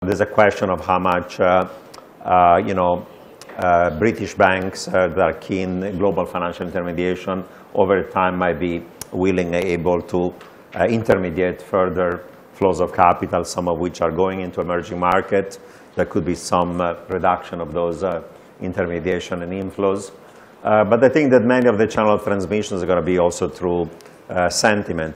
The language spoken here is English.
There's a question of how much, British banks that are keen in global financial intermediation over time might be willing and able to intermediate further flows of capital, some of which are going into emerging markets. There could be some reduction of those intermediation and inflows. But I think that many of the channel of transmissions are going to be also through sentiment.